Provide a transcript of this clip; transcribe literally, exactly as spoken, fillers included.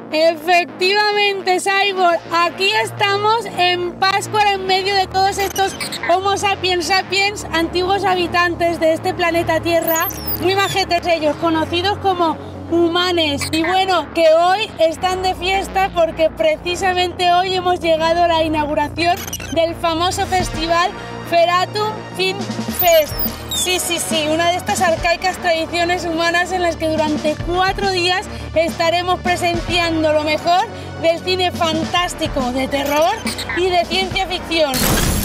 Efectivamente, Cyborg, aquí estamos en Pascua, en medio de todos estos Homo sapiens sapiens, antiguos habitantes de este planeta Tierra, muy majetes ellos, conocidos como humanes. Y bueno, que hoy están de fiesta porque precisamente hoy hemos llegado a la inauguración del famoso festival Feratum Film Fest. Sí, sí, sí, una de estas arcaicas tradiciones humanas en las que durante cuatro días estaremos presenciando lo mejor del cine fantástico, de terror y de ciencia ficción.